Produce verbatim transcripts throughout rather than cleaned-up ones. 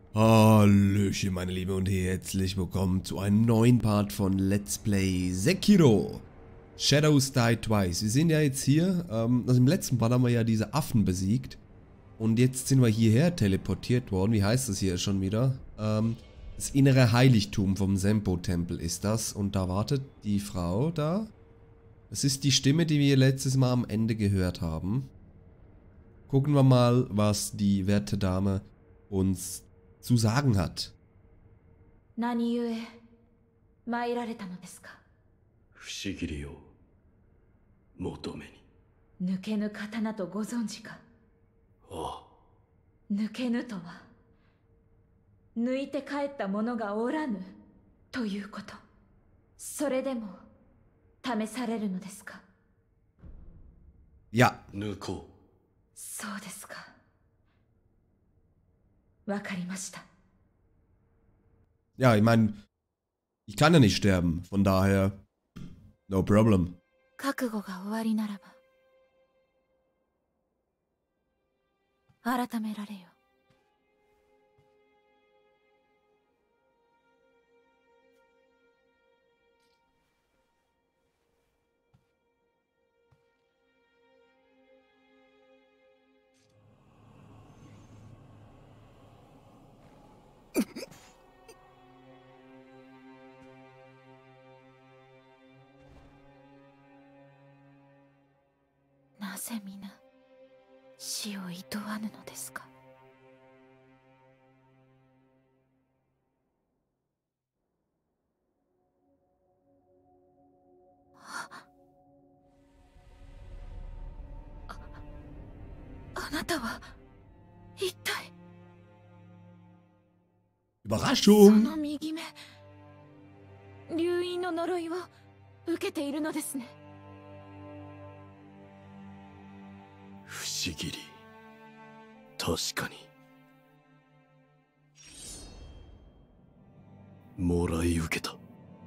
Hallöchen meine Lieben und herzlich willkommen zu einem neuen Part von Let's Play Sekiro Shadows Die Twice. Wir sind ja jetzt hier, ähm, also im letzten Part haben wir ja diese Affen besiegt und jetzt sind wir hierher teleportiert worden. Wie heißt das hier schon wieder? Ähm, das innere Heiligtum vom Senpo-Tempel ist das und da wartet die Frau da. Das ist die Stimme, die wir letztes Mal am Ende gehört haben. Gucken wir mal, was die werte Dame uns zu sagen hat. 何故参られたのですか。 不思議りを求めに。 抜けぬ刀とご存知か。 ああ。 抜けぬとは抜いて帰った者がおらぬということ。それでも試されるのですか。 Ja. 抜こう。 そうですか。わかりました。 Ja, ich meine, ich kann ja nicht sterben, von daher, no problem. 覚悟が終わりならば改められよ。なぜ皆死を厭わぬのですか。あ、あなたは一体。 Überraschung! その右目、流因の呪いを受けているのですね。 不思議り。確かに。もらい受けた。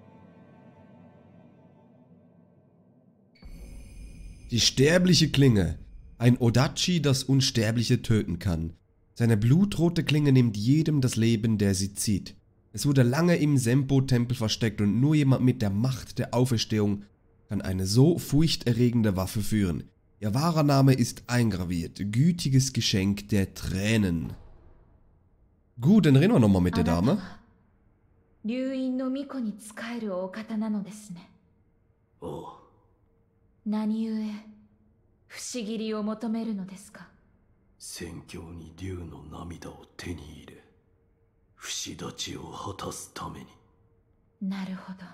Die sterbliche Klinge. Ein Odachi, das Unsterbliche töten kann. Seine blutrote Klinge nimmt jedem das Leben, der sie zieht. Es wurde lange im Senpo-Tempel versteckt und nur jemand mit der Macht der Auferstehung kann eine so furchterregende Waffe führen. Ihr wahrer Name ist eingraviert. Gütiges Geschenk der Tränen. Gut, dann reden wir nochmal mit der Dame. 流因の巫女に仕えるお方なのですね。 ああ。 何故不思議りを求めるのですか。 戦況に竜の涙を手に入れ、不死立ちを果たすために。 なるほど。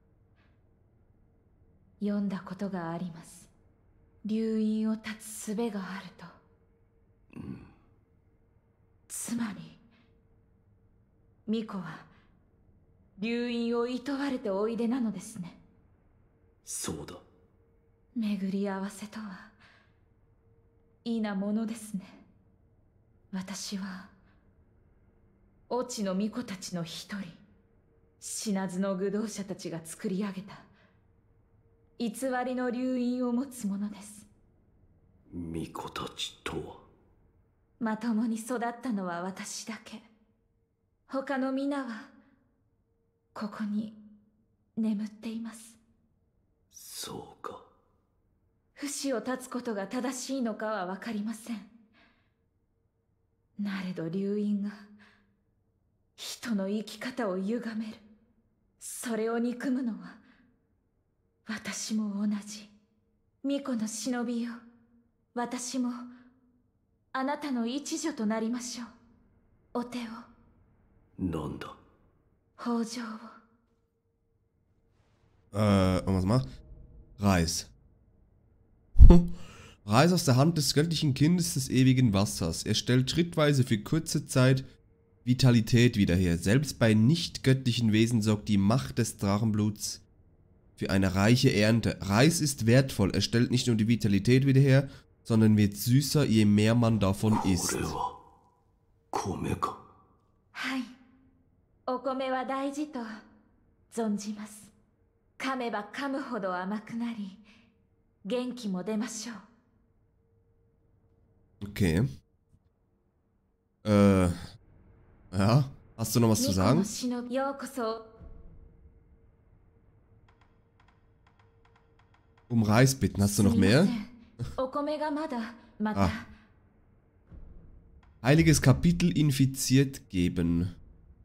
読んだことがあります。流因を断つ術があると。 うん。 つまり巫女は流因を厭われておいでなのですね。 そうだ。 巡り合わせとは異なものですね。私は越智の巫女たちの一人、死なずの愚道者たちが作り上げた偽りの流因を持つものです。 巫女たちとは。 まともに育ったのは私だけ。他の皆はここに眠っています。 そうか。 不死を断つことが正しいのかは分かりません。なれど流因が人の生き方を歪める。それを憎むのは私も同じ。巫女の忍びよ、私もあなたの一助となりましょう。お手を。 なんだ。 北条を。 Äh, und was macht? Reis. Reis aus der Hand des göttlichen Kindes des ewigen Wassers. Er stellt schrittweise für kurze Zeit Vitalität wieder her. Selbst bei nicht göttlichen Wesen sorgt die Macht des Drachenbluts für eine reiche Ernte. Reis ist wertvoll. Er stellt nicht nur die Vitalität wieder her, sondern wird süßer, je mehr man davon isst. はい。お米は大事と存じます。噛めば噛むほど甘くなり、元気も出ましょう。 Okay. Äh. Ja. Hast du noch was zu sagen? Um Reis bitten. Hast du noch mehr? Ah. Heiliges Kapitel infiziert geben.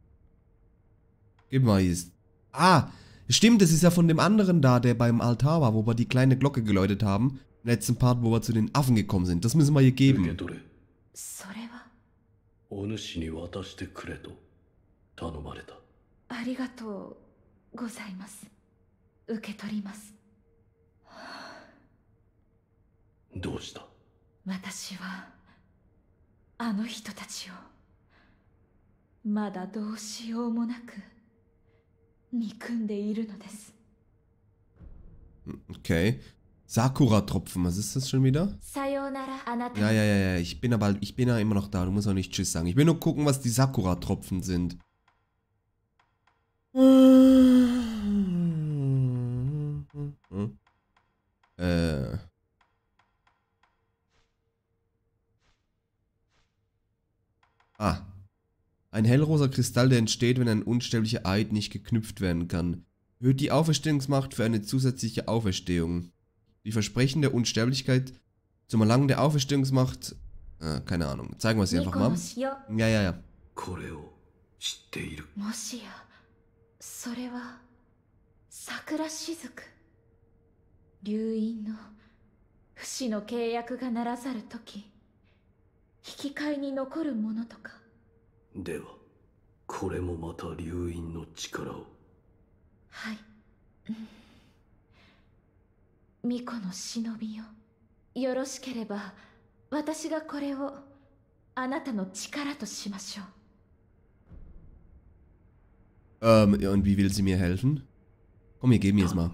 Gib mal hier. Ah, stimmt, das ist ja von dem anderen da, der beim Altar war, wo wir die kleine Glocke geläutet haben. Im letzten Part, wo wir zu den Affen gekommen sind. Das müssen wir hier geben. Okay. Sakura-Tropfen, was ist das schon wieder? Ja, ja, ja, ja, ich bin aber, ich bin ja immer noch da, du musst auch nicht Tschüss sagen. Ich will nur gucken, was die Sakura-Tropfen sind. Äh. Ah. Ein hellrosa Kristall, der entsteht, wenn ein unsterblicher Eid nicht geknüpft werden kann. Erhöht die Auferstehungsmacht für eine zusätzliche Auferstehung. Die Versprechen der Unsterblichkeit zum Erlangen der Auferstehungsmacht. Äh, keine Ahnung. Zeigen wir es einfach mal. Ja, ja, ja. Ähm, und wie will sie mir helfen? Komm, wir geben ihr es mal.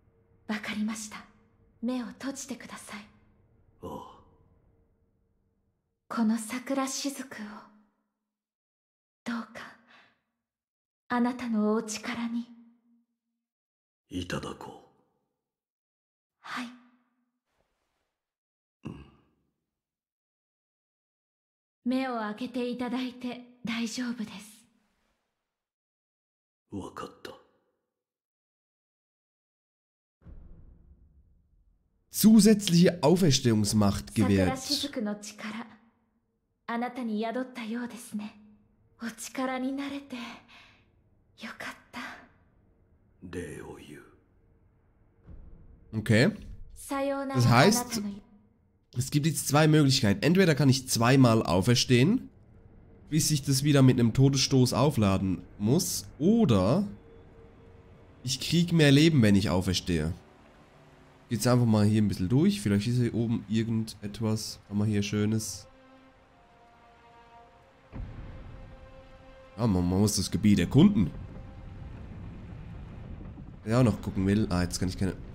Zusätzliche Auferstehungsmacht gewährt. Okay. Das heißt, es gibt jetzt zwei Möglichkeiten. Entweder kann ich zweimal auferstehen, bis ich das wieder mit einem Todesstoß aufladen muss, oder ich kriege mehr Leben, wenn ich auferstehe. Geht's einfach mal hier ein bisschen durch. Vielleicht ist hier oben irgendetwas. Haben wir hier Schönes. Ja, man, man muss das Gebiet erkunden. Wer auch noch gucken will. Ah, jetzt kann ich keine...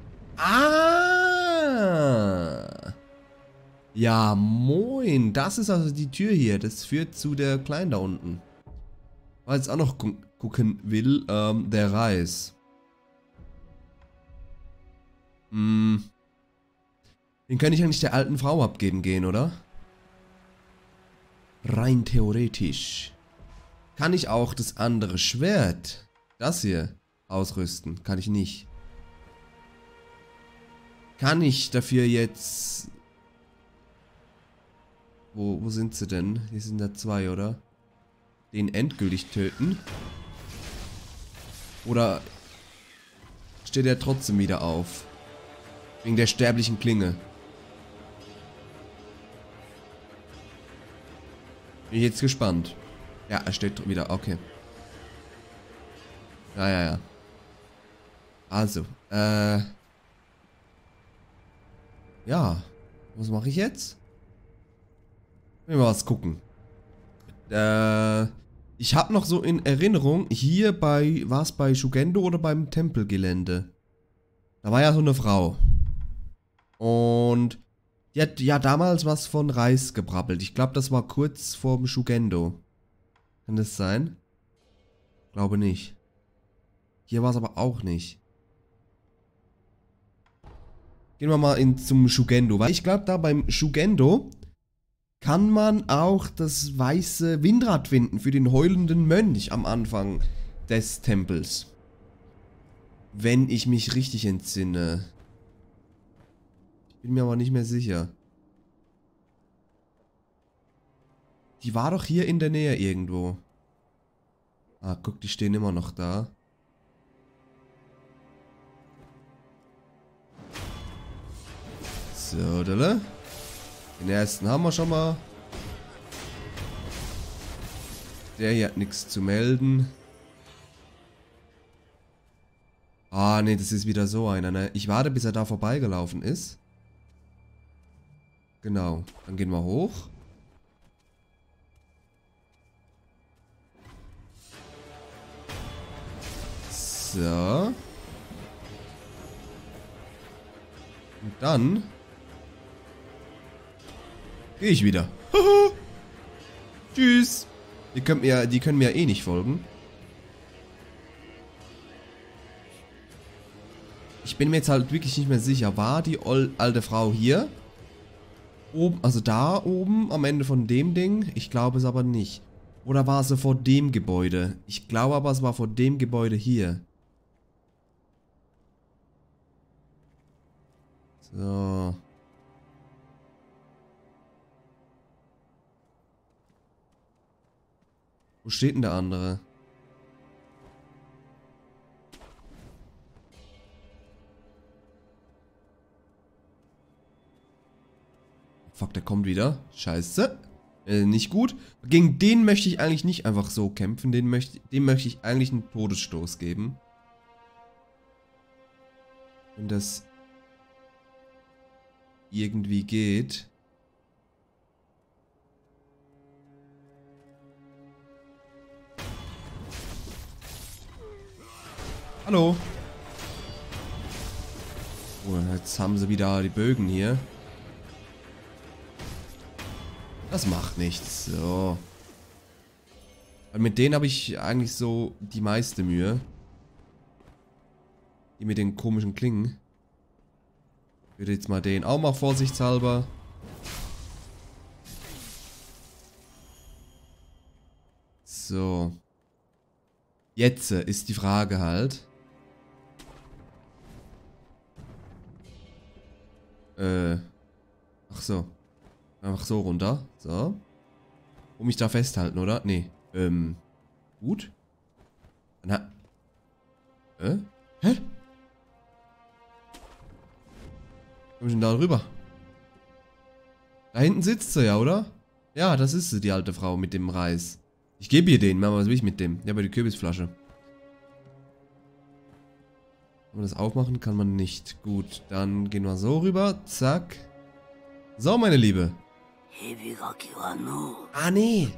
Ah! Ja, moin. Das ist also die Tür hier. Das führt zu der Kleinen da unten. Weil jetzt auch noch gu gucken will, ähm, der Reis. Hm. Den kann ich eigentlich der alten Frau abgeben gehen, oder? Rein theoretisch. Kann ich auch das andere Schwert, das hier, ausrüsten? Kann ich nicht. Kann ich dafür jetzt... Wo, wo sind sie denn? Hier sind da zwei, oder? Den endgültig töten? Oder steht er trotzdem wieder auf? Wegen der sterblichen Klinge. Bin ich jetzt gespannt. Ja, er steht wieder. Okay. Ja, ja, ja. Also, äh... ja. Was mache ich jetzt? Mal was gucken. Äh... Ich habe noch so in Erinnerung, hier bei... War es bei Shugendo oder beim Tempelgelände? Da war ja so eine Frau. Und... Die hat ja damals was von Reis gebrabbelt. Ich glaube, das war kurz vorm Shugendo. Kann das sein? Glaube nicht. Hier war es aber auch nicht. Gehen wir mal in, zum Shugendo. Weil ich glaube, da beim Shugendo kann man auch das weiße Windrad finden für den heulenden Mönch am Anfang des Tempels. Wenn ich mich richtig entsinne. Ich bin mir aber nicht mehr sicher. Die war doch hier in der Nähe irgendwo. Ah, guck, die stehen immer noch da. So, dale. Den ersten haben wir schon mal. Der hier hat nichts zu melden. Ah, nee, das ist wieder so einer, ne? Ich warte, bis er da vorbeigelaufen ist. Genau. Dann gehen wir hoch. So. Und dann gehe ich wieder. Tschüss. Die können mir, die können mir eh nicht folgen. Ich bin mir jetzt halt wirklich nicht mehr sicher. War die alte Frau hier? Oben, also da oben am Ende von dem Ding? Ich glaube es aber nicht. Oder war sie vor dem Gebäude? Ich glaube aber, es war vor dem Gebäude hier. So. Wo steht denn der andere? Fuck, der kommt wieder. Scheiße. Äh, nicht gut. Gegen den möchte ich eigentlich nicht einfach so kämpfen. Den möchte, dem möchte ich eigentlich einen Todesstoß geben. Wenn das irgendwie geht. Hallo. Oh, jetzt haben sie wieder die Bögen hier. Das macht nichts. So. Weil mit denen habe ich eigentlich so die meiste Mühe. Die mit den komischen Klingen. Ich würde jetzt mal den auch mal vorsichtshalber. So. Jetzt ist die Frage halt. Äh. Ach so. Einfach so runter. So. Um mich da festhalten, oder? Nee. Ähm. Gut. Na. Äh? Hä? Komm ich denn da rüber? Da hinten sitzt sie ja, oder? Ja, das ist sie, die alte Frau mit dem Reis. Ich gebe ihr den. Was will ich mit dem? Ja, aber die Kürbisflasche. Kann man das aufmachen? Kann man nicht. Gut, dann gehen wir so rüber. Zack. So, meine Liebe. Ah, nee.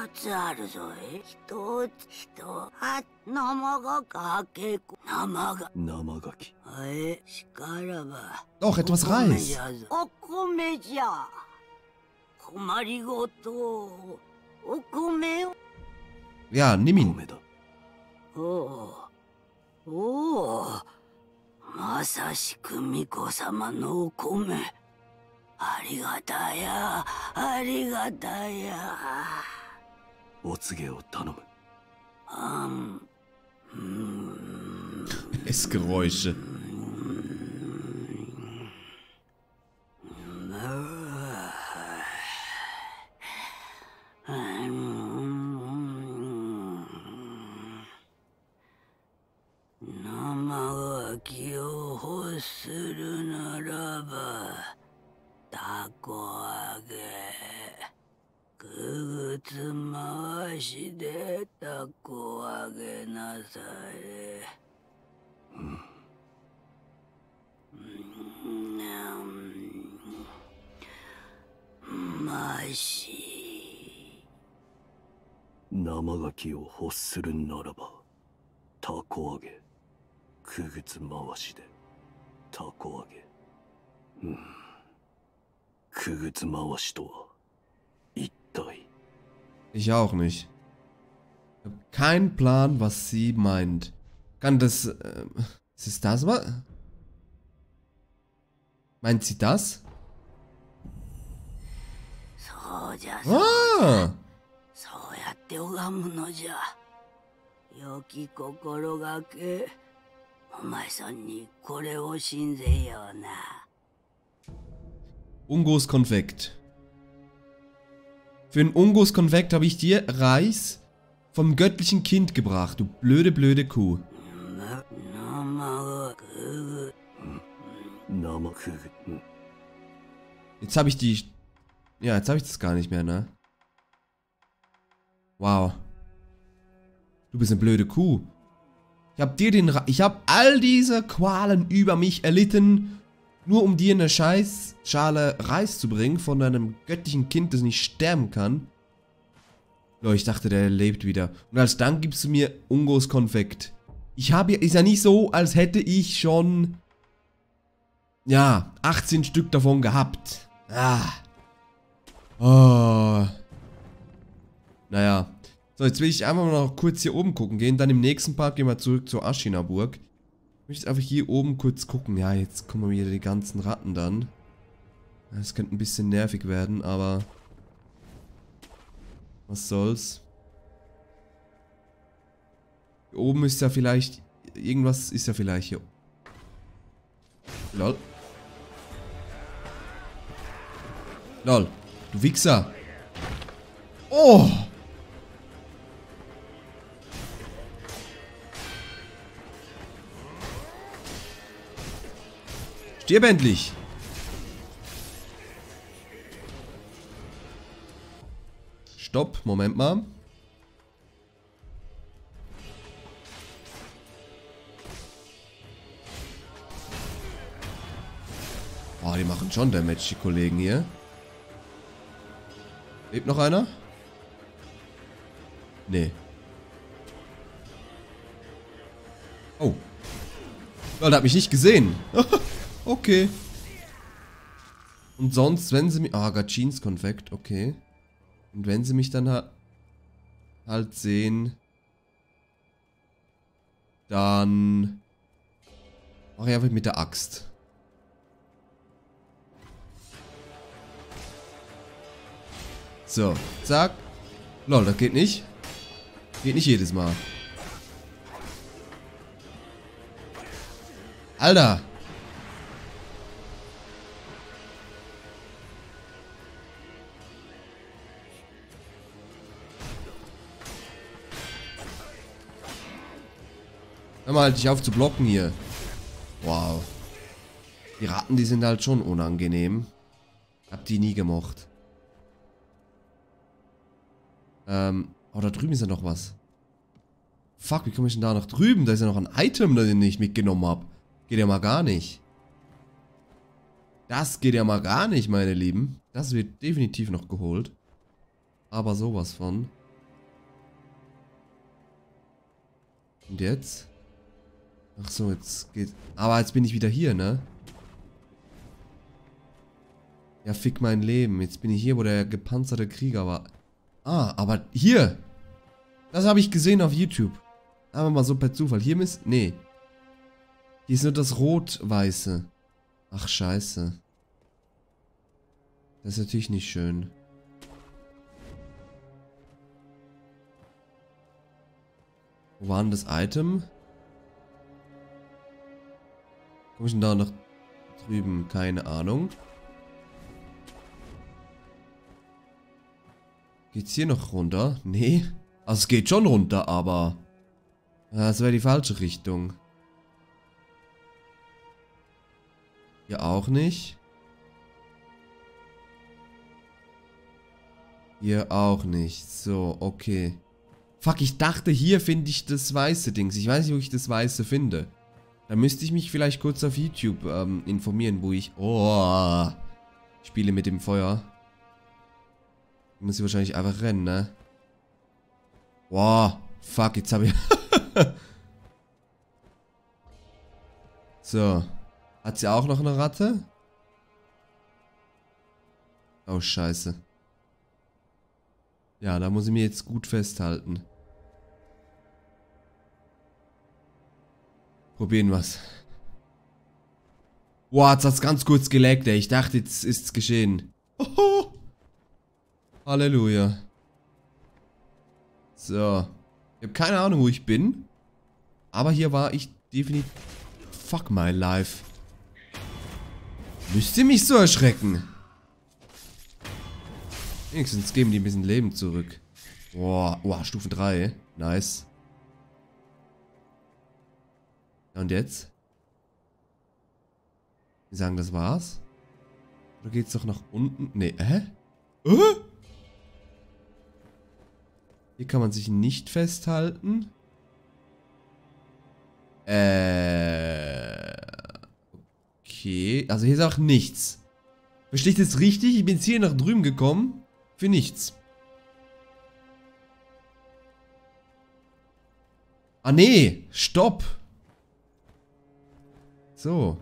Doch, etwas Reis. Ja, nimm ihn. Oh. Oh. Masashiku Miko-sama no okome. Arigataya, arigataya. Otsuge o tanomu. Um. Essgeräusche. Namagakiを欲するならば、たこ揚げ、くぐつ回しでたこ揚げなされ。まし。 生牡蠣を欲するならば、たこ揚げ。くぐつ回しでたこ揚げ。うん。くぐつ回しとは一体。 Ich auch nicht. Ich habe keinen Plan, was sie meint. Kann das... Äh, ist es das? Was? Meint sie das? そうじゃそうじゃ。 Ah! そうやって拝むのじゃ。良き心がけ。お前さんにこれを信ぜような。 Ungos Konfekt. Für ein Ungos Konfekt habe ich dir Reis vom göttlichen Kind gebracht, du blöde, blöde Kuh. Jetzt habe ich die... Ja, jetzt habe ich das gar nicht mehr, ne? Wow. Du bist eine blöde Kuh. Ich habe dir den... Ra ich habe all diese Qualen über mich erlitten, nur um dir eine scheiß Schale Reis zu bringen von einem göttlichen Kind, das nicht sterben kann. Oh, ich dachte, der lebt wieder. Und als Dank gibst du mir Ungos Konfekt. Ich habe ja... Ist ja nicht so, als hätte ich schon... Ja, achtzehn Stück davon gehabt. Ah. Oh. Naja. So, jetzt will ich einfach mal noch kurz hier oben gucken gehen. Dann im nächsten Part gehen wir zurück zur Ashina-Burg. Ich möchte einfach hier oben kurz gucken. Ja, jetzt kommen wieder die ganzen Ratten dann. Das könnte ein bisschen nervig werden, aber... Was soll's. Hier oben ist ja vielleicht... Irgendwas ist ja vielleicht hier. Lol. Lol. Du Wichser. Oh! Stirb endlich! Stopp, Moment mal. Oh, die machen schon Damage, die Kollegen hier. Lebt noch einer? Nee. Oh. Oh, der hat mich nicht gesehen. Okay. Und sonst, wenn sie mich... Ah, Gachins Konfekt, okay. Und wenn sie mich dann ha halt sehen... Dann... Mach ich einfach mit der Axt. So, zack. Lol, das geht nicht. Geht nicht jedes Mal. Alter! Hör mal, halt dich auf zu blocken hier. Wow. Die Ratten, die sind halt schon unangenehm. Hab die nie gemocht. Ähm, oh, da drüben ist ja noch was. Fuck, wie komme ich denn da nach drüben? Da ist ja noch ein Item, das ich nicht mitgenommen habe. Geht ja mal gar nicht. Das geht ja mal gar nicht, meine Lieben. Das wird definitiv noch geholt. Aber sowas von. Und jetzt? Ach so, jetzt geht... Aber jetzt bin ich wieder hier, ne? Ja, fick mein Leben. Jetzt bin ich hier, wo der gepanzerte Krieger war. Ah, aber hier! Das habe ich gesehen auf YouTube. Aber mal so per Zufall. Hier ist... Nee. Hier ist nur das Rot-Weiße. Ach, scheiße. Das ist natürlich nicht schön. Wo war denn das Item? Komme ich denn da nach drüben? Keine Ahnung. Geht's hier noch runter? Nee. Also es geht schon runter, aber... Das wäre die falsche Richtung. Hier auch nicht. Hier auch nicht. So, okay. Fuck, ich dachte, hier finde ich das weiße Dings. Ich weiß nicht, wo ich das weiße finde. Da müsste ich mich vielleicht kurz auf YouTube ähm, informieren, wo ich... Oh, spiele mit dem Feuer. Ich muss hier wahrscheinlich einfach rennen, ne? Wow, fuck, jetzt habe ich... So. Hat sie auch noch eine Ratte? Oh, scheiße. Ja, da muss ich mir jetzt gut festhalten. Probieren wir's. Wow, jetzt hat's ganz kurz geleckt, ey. Ich dachte, jetzt ist's geschehen. Oho. Halleluja. So. Ich habe keine Ahnung, wo ich bin. Aber hier war ich definitiv... Fuck my life. Müsst ihr mich so erschrecken? Wenigstens geben die ein bisschen Leben zurück. Boah, boah, Stufe drei. Nice. Ja, und jetzt? Die sagen, das war's? Oder geht's doch nach unten? Nee, hä? Äh? Hier kann man sich nicht festhalten. Äh... Okay, also hier ist auch nichts. Verstehe ich das richtig? Ich bin jetzt hier nach drüben gekommen. Für nichts. Ah, nee. Stopp. So.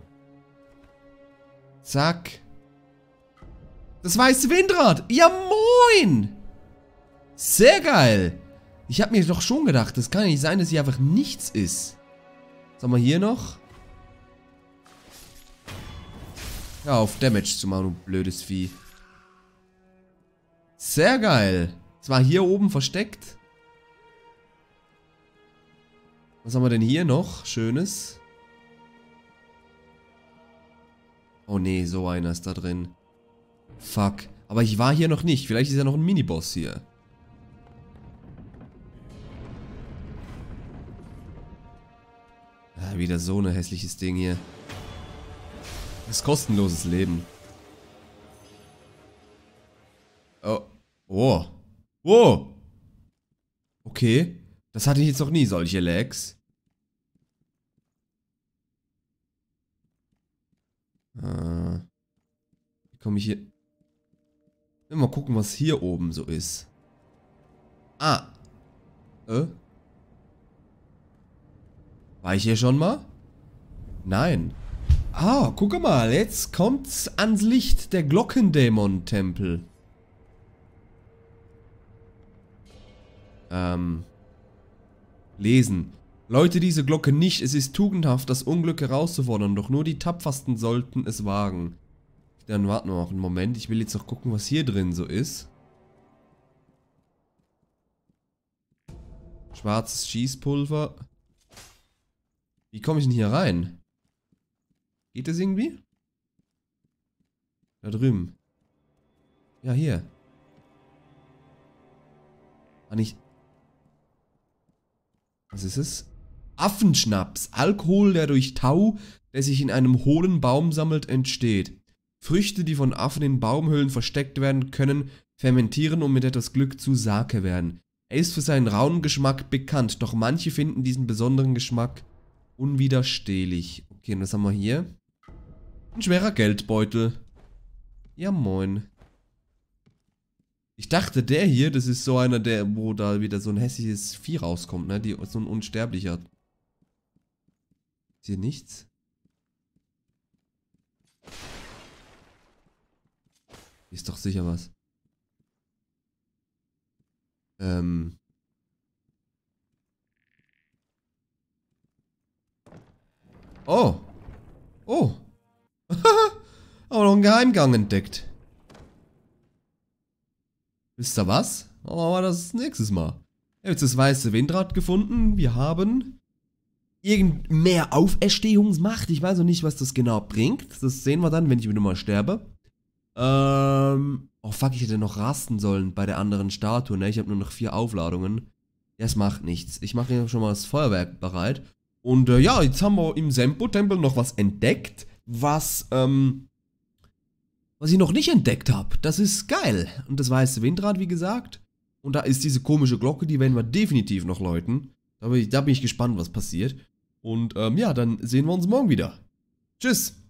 Zack. Das weiße Windrad. Ja, moin. Sehr geil. Ich habe mir doch schon gedacht, das kann ja nicht sein, dass hier einfach nichts ist. Was haben wir hier noch? Ja, auf Damage zu machen, du blödes Vieh. Sehr geil. Es war hier oben versteckt. Was haben wir denn hier noch? Schönes. Oh nee, so einer ist da drin. Fuck. Aber ich war hier noch nicht. Vielleicht ist ja noch ein Miniboss hier. Ah, wieder so ein hässliches Ding hier. Das ist kostenloses Leben. Oh. Oh. Oh. Okay. Das hatte ich jetzt noch nie, solche Lags. Ah. Wie komme ich hier... Mal gucken, was hier oben so ist. Ah. Äh? War ich hier schon mal? Nein. Ah, guck mal, jetzt kommt's ans Licht, der Glockendämon-Tempel. Ähm. Lesen. Läute diese Glocke nicht, es ist tugendhaft, das Unglück herauszufordern, doch nur die Tapfersten sollten es wagen. Dann warten wir noch einen Moment, ich will jetzt noch gucken, was hier drin so ist. Schwarzes Schießpulver. Wie komme ich denn hier rein? Geht das irgendwie? Da drüben. Ja, hier. Ah, nicht. Was ist es? Affenschnaps. Alkohol, der durch Tau, der sich in einem hohlen Baum sammelt, entsteht. Früchte, die von Affen in Baumhöhlen versteckt werden, können fermentieren und mit etwas Glück zu Sake werden. Er ist für seinen rauen Geschmack bekannt, doch manche finden diesen besonderen Geschmack unwiderstehlich. Okay, und was haben wir hier? Ein schwerer Geldbeutel. Ja, moin. Ich dachte, der hier, das ist so einer, der, wo da wieder so ein hässliches Vieh rauskommt, ne? Die, so ein Unsterblicher. Ist hier nichts? Hier ist doch sicher was. Ähm. Oh. Oh. Aber noch einen Geheimgang entdeckt. Wisst ihr was? Machen wir mal das nächstes Mal. Ich habe jetzt das weiße Windrad gefunden. Wir haben irgend mehr Auferstehungsmacht. Ich weiß noch nicht, was das genau bringt. Das sehen wir dann, wenn ich wieder mal sterbe. Ähm. Oh fuck, ich hätte noch rasten sollen bei der anderen Statue, ne? Ich habe nur noch vier Aufladungen. Das macht nichts. Ich mache hier schon mal das Feuerwerk bereit. Und äh, ja, jetzt haben wir im Senpo-Tempel noch was entdeckt, was, ähm, was ich noch nicht entdeckt habe. Das ist geil. Und das weiße Windrad, wie gesagt. Und da ist diese komische Glocke, die werden wir definitiv noch läuten. Da bin ich, da bin ich gespannt, was passiert. Und ähm, ja, dann sehen wir uns morgen wieder. Tschüss.